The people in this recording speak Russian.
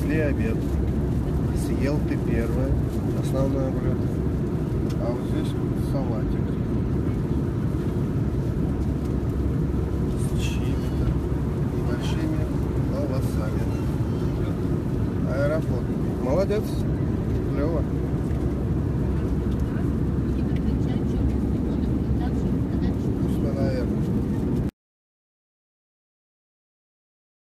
принесли обед. Съел ты первое, основное блюдо. А вот здесь салатик. С чьими-то небольшими лавасами. Аэрофлот. Молодец. Клево.